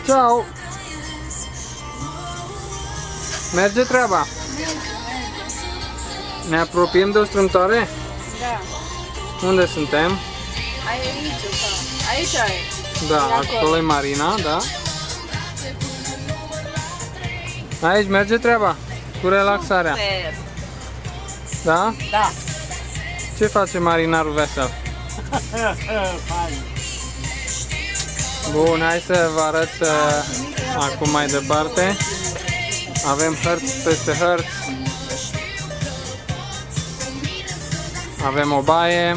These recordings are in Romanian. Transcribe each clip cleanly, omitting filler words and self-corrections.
Ciao! Merge treaba? Ne apropiem de o strâmtoare? Da. Unde suntem? Aici e. Da, acolo e marina, da. Aici merge treaba cu relaxarea. Super. Da? Da. Ce face marinarul vesel? Bun, hai să vă arăt acum mai departe. Avem hărți peste hărți. Avem o baie.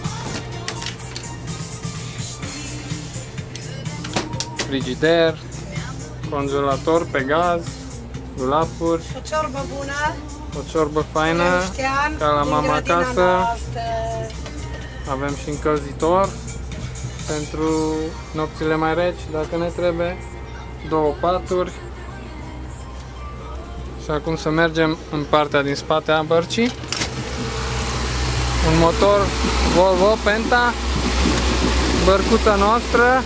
Frigider. Congelator pe gaz. Dulapuri. O ciorbă bună. O ciorbă faină, ca la mama acasă. Avem și încălzitor pentru nopțile mai reci, dacă ne trebuie. 2 paturi. Și acum să mergem în partea din spate a bărcii. Un motor Volvo Penta, bărcuța noastră.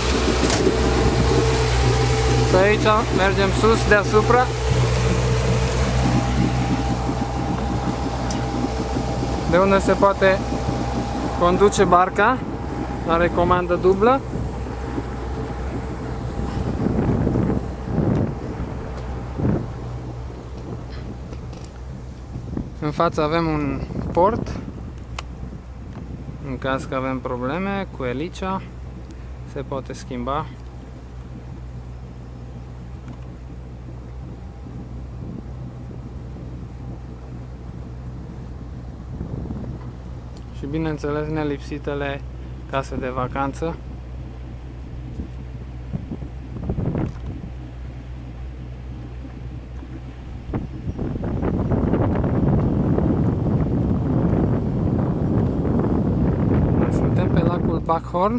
Și aici mergem sus deasupra. De unde se poate conduce barca, are comandă dublă. În față avem un port, în caz că avem probleme cu elicea, se poate schimba. Și bineînțeles nelipsitele case de vacanță. Suntem pe lacul Buckhorn.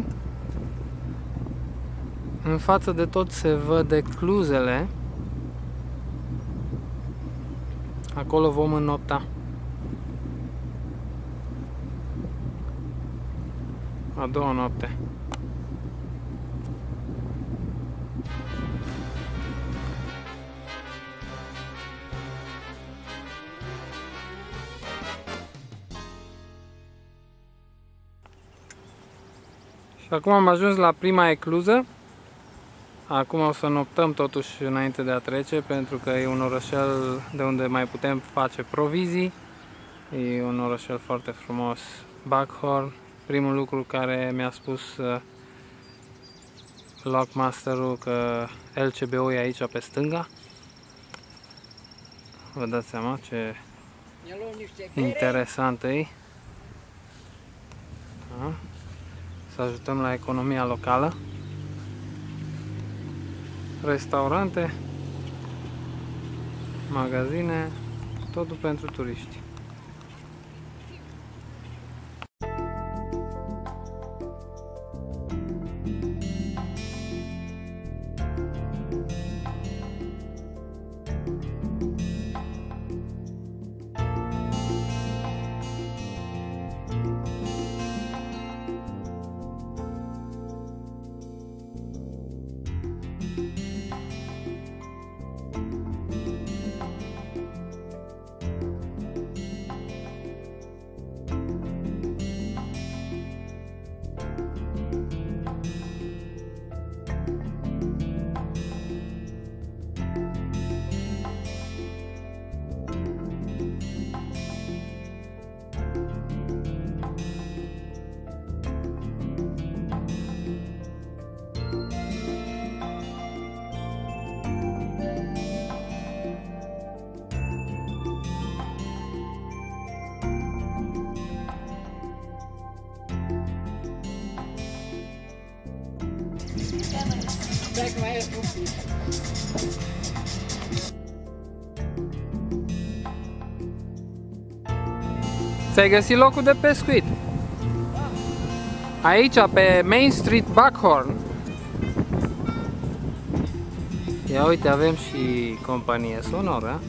În față de tot se văd ecluzele. Acolo vom înnopta. A doua noapte. Și acum am ajuns la prima ecluză. Acum o să noptăm totuși înainte de a trece, pentru că e un orășel de unde mai putem face provizii. E un orășel foarte frumos, Buckhorn. Primul lucru care mi-a spus lockmasterul că LCB-ul e aici pe stânga. Vă dați seama ce interesant e. Da? Să ajutăm la economia locală. Restaurante, magazine, totul pentru turiști. Ți-ai găsit locul de pescuit? Aici, pe Main Street, Buckhorn. Ia uite, avem și companie sonoră.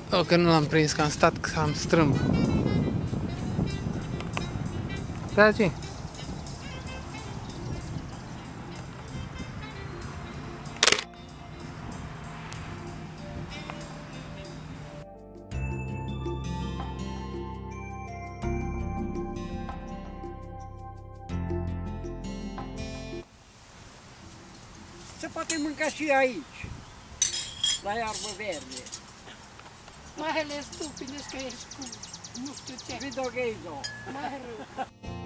O, că nu l-am prins, că am stat cam strâmb. Stai aici. Se poate mânca și aici, la iarbă verde. Mai ales tu, bineînțeles că ești cu nu știu ce. Videogame-ul. Mai rău.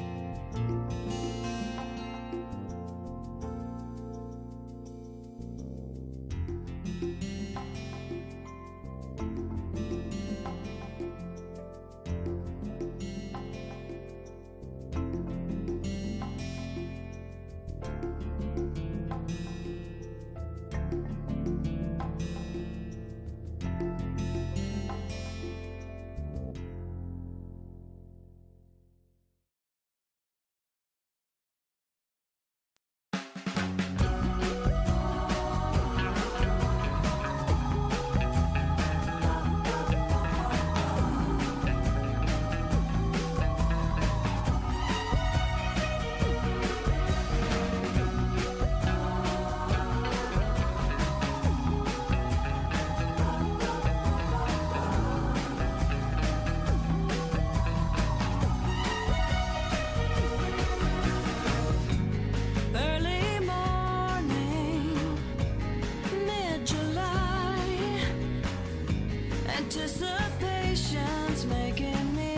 Anticipation's making me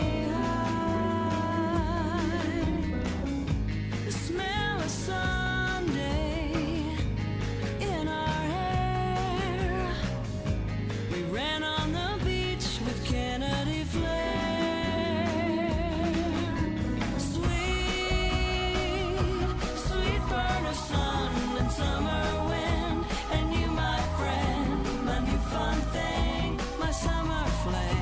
high. The smell of Sunday in our hair. We ran on the beach with Kennedy flare. Sweet, sweet burn of sun and summer wind. And you, my friend, my new fun thing, my summer flame.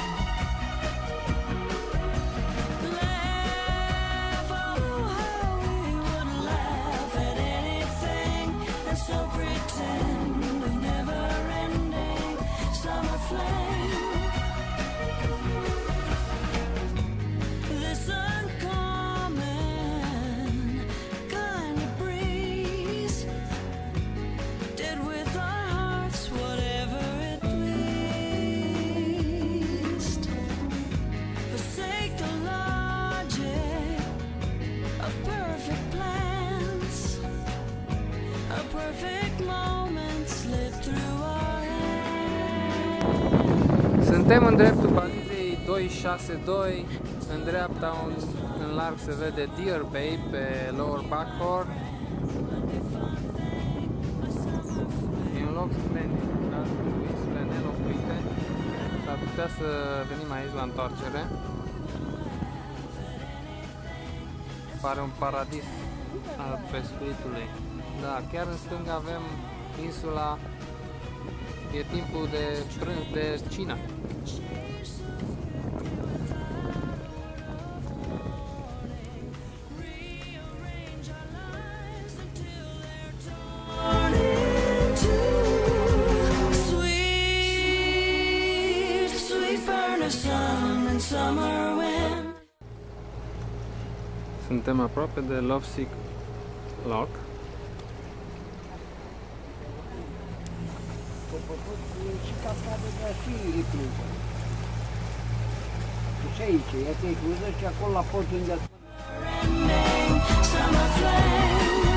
Laugh, oh how we would laugh at anything, and so pretend of never-ending summer flame. This uncommon kind of breeze did with our hearts whatever it pleased. Forsake the logic of perfect plans. A perfect moment slipped through our hands. Suntem în dreptul balizei 262. În dreapta, în larg, se vede Deer Bay pe Lower Backhorn. E un loc splendid, isle nelocuite. S-ar putea să venim aici la întoarcere. Pare un paradis al pescuitului. Da, chiar în stânga avem insula. E timpul de prânz, de cină. Torn into sweet, sweet burn of sun and summer wind. Suntem aproape de Lovesick Lock. Și cascadă, dar și ecluză. Și aici, iată ecluză și acolo la pod unde Never-ending summer flame.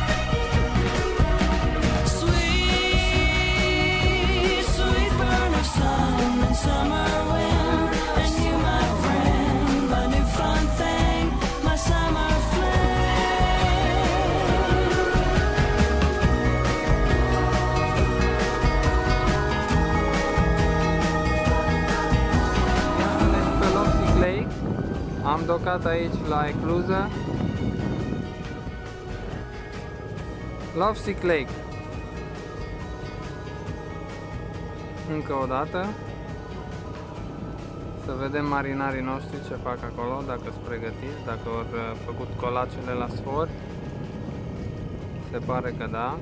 Sweet, sweet burn of sun and summer wind. And you, my friend, my new fun thing, my summer Pe Lovesick Lake. Am docat aici la ecluză. Lovesick Lake. Încă o dată. Să vedem marinarii noștri ce fac acolo, dacă sunt pregătiți, dacă au făcut colacele la sfor. Se pare că da.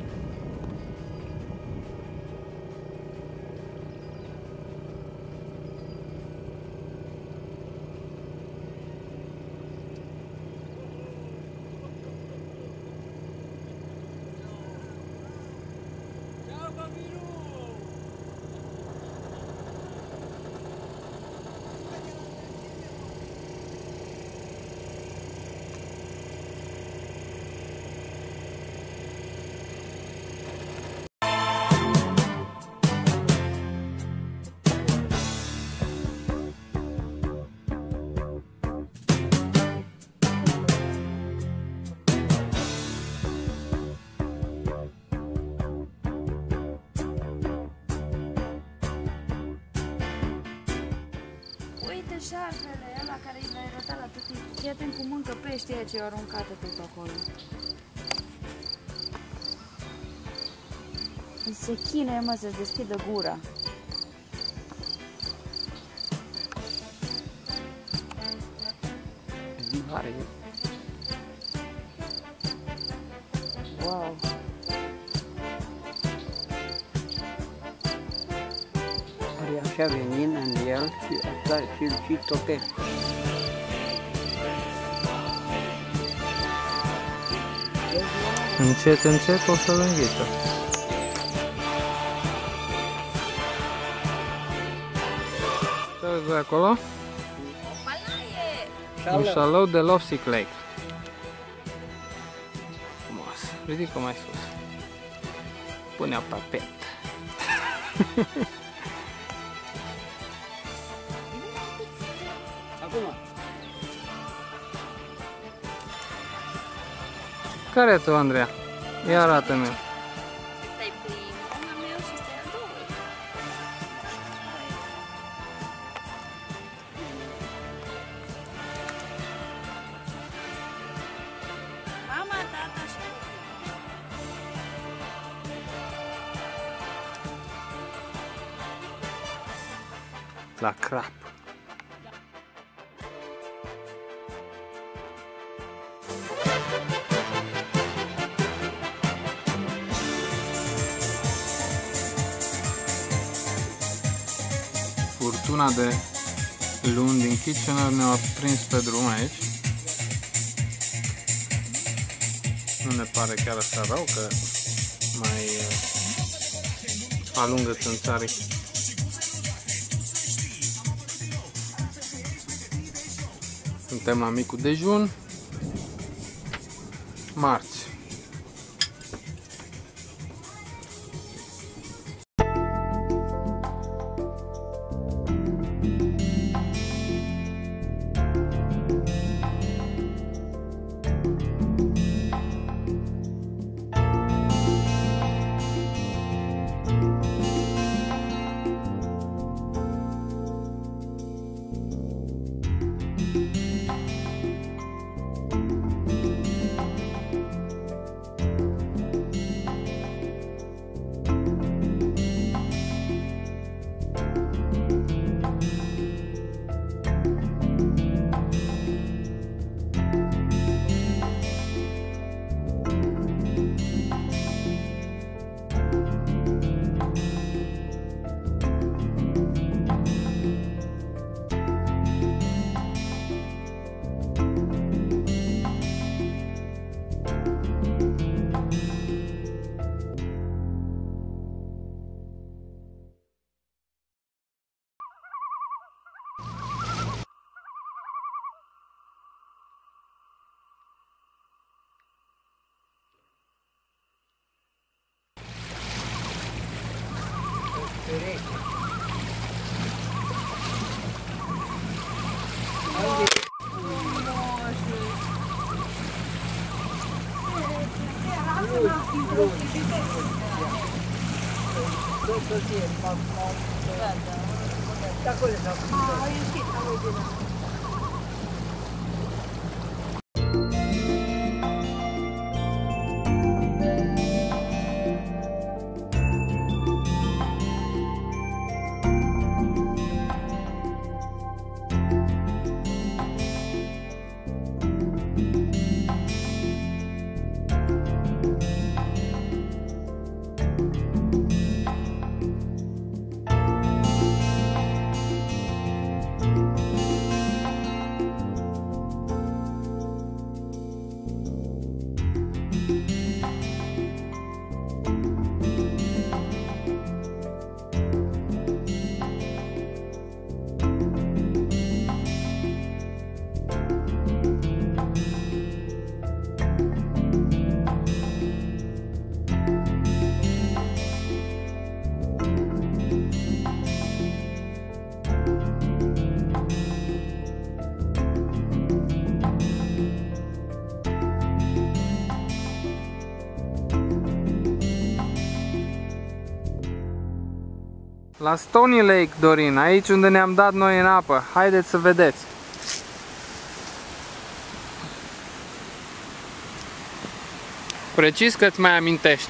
uite șarpele ăla care i l-a arătat la tătic. Fii atent cum mâncă pești aia ce i-au aruncat tot acolo. Se chinuie, mă, să-și deschidă gura. Wow. Are așa venin în el și îl și topește. Încet, încet o să-l înghită. Ce vezi voi acolo? Un șalou de Lovesick Lake. Frumos. Ridică mai sus. Pune-o pe pet. Acum. Care e tu, Andreea? Ia arată-mi. Stai plin, una meu și stai a doua. Mama, tata și La crap. Furtuna de luni din Kitchener ne-a prins pe drum aici. Nu ne pare chiar așa rău că mai alungă țânțarii. Suntem la micul dejun, marți. La Stony Lake, Dorin, aici unde ne-am dat noi în apă. Haideți să vedeți. Precis că-ți mai amintești.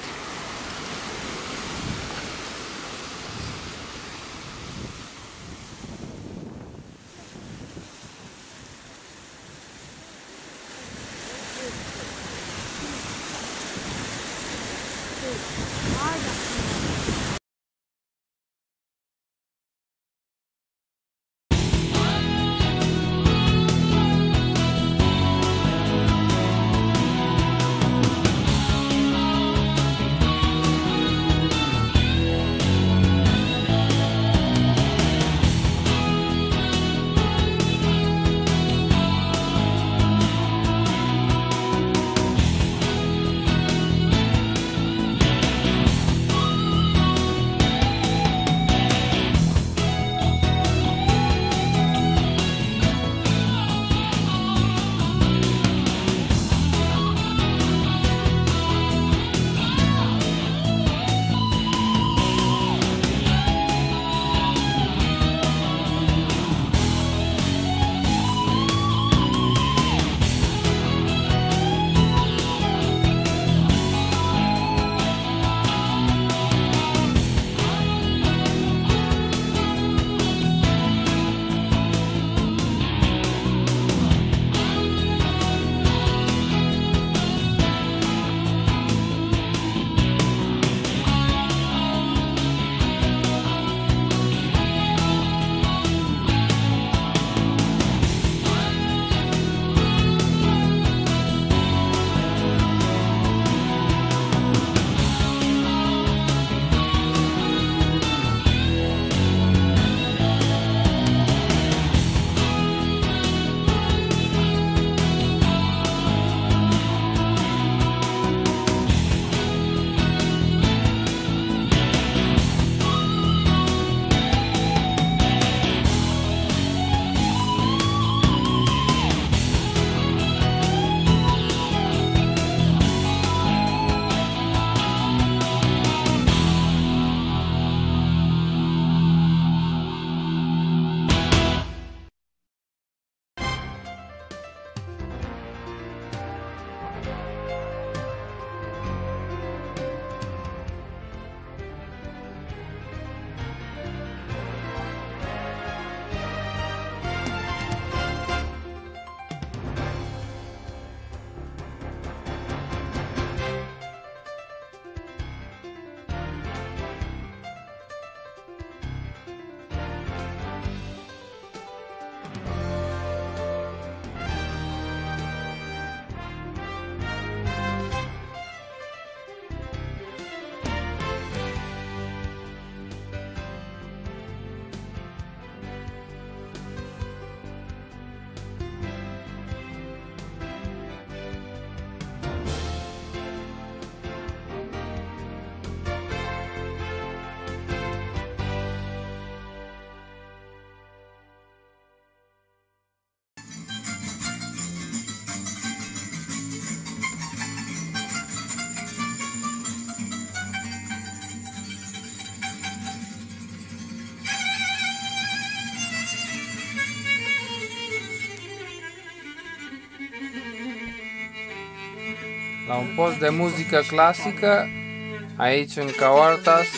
la un post de muzică clasică, aici în Caoartas,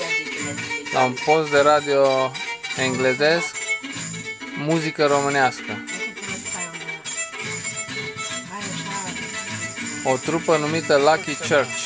la un post de radio englezesc, muzică românească. O trupă numită Lucky Church.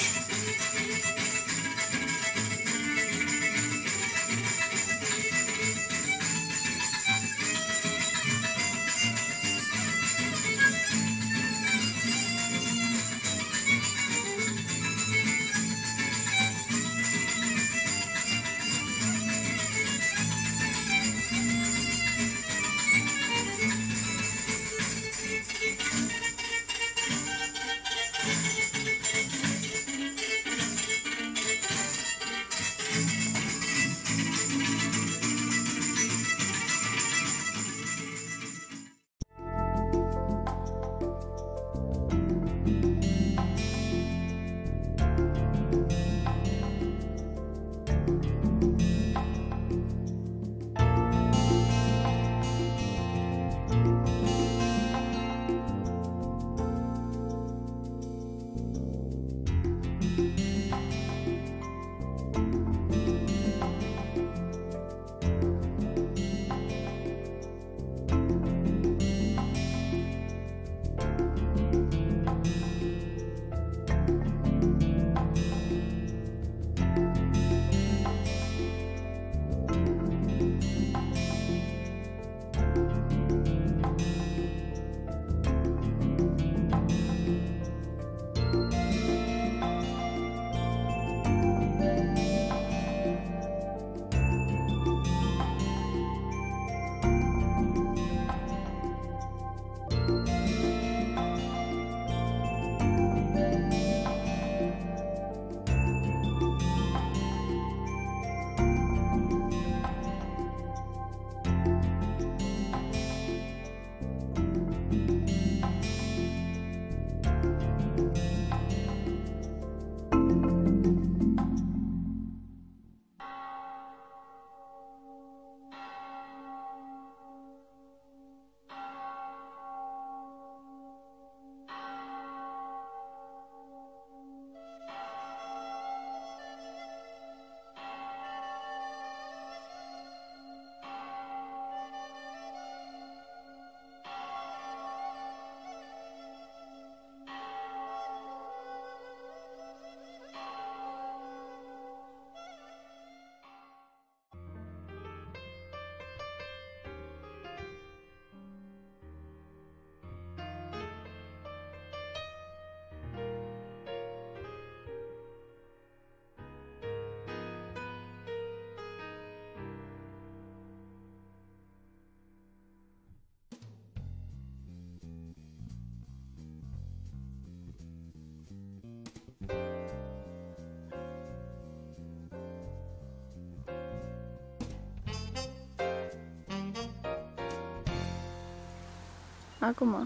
Acum.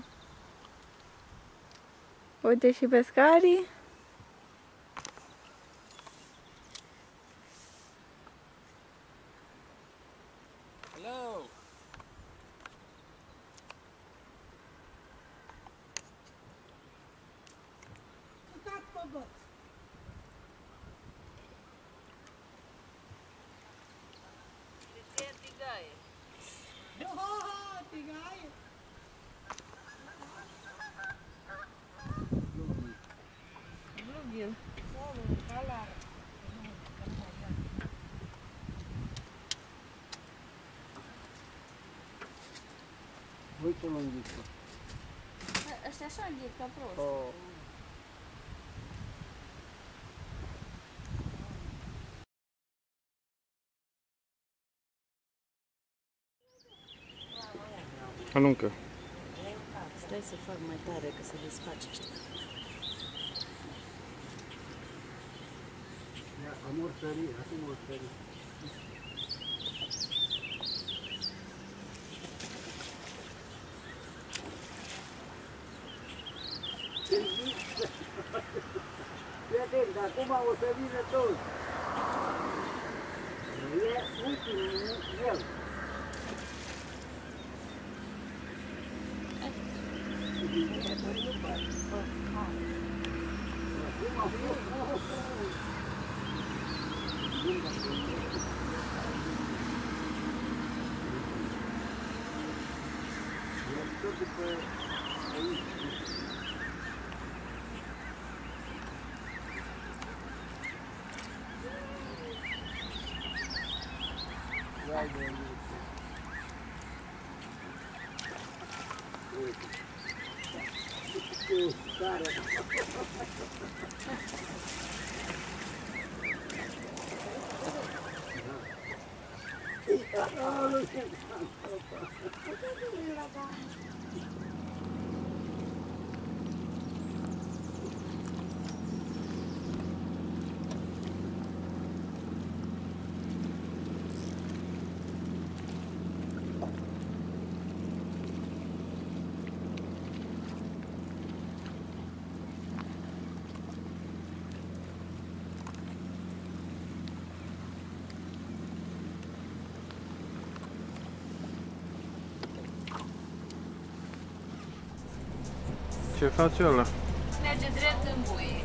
Uite și pescarii. Hello! Uite lunghiță. Ăștia așa înghit ca prost. Oh. Aruncă. Stai să fac mai tare, că se desface ăștia. Am urtărit, acum urtărit. Fii atent, acum o să vină toți. E ultimul, el. Ce face ăla? Merge drept în buie.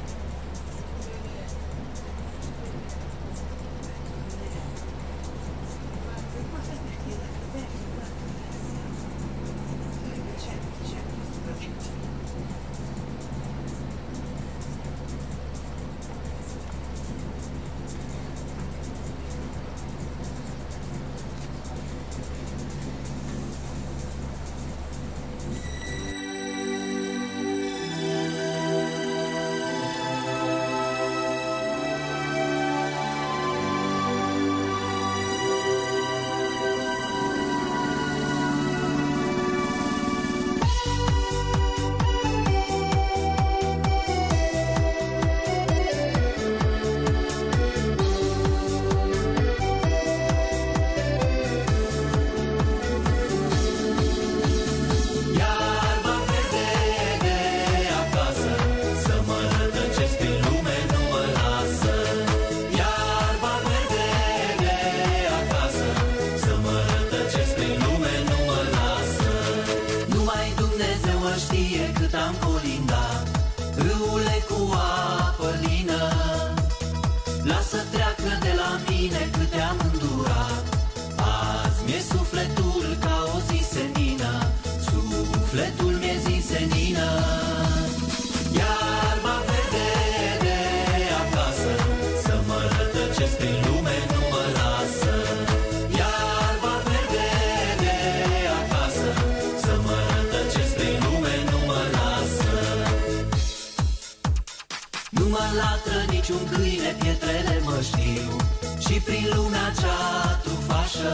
niciun câine, pietrele mă știu, și prin lumea cea trufașă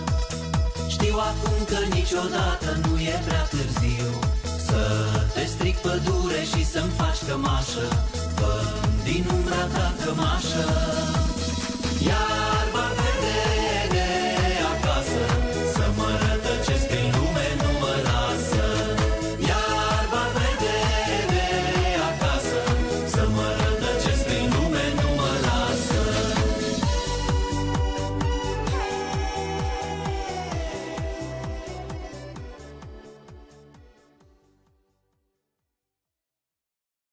știu acum că niciodată nu e prea târziu să te stric pădure și să-mi faci cămașă. Fă-mi din umbra ta cămașă. Iar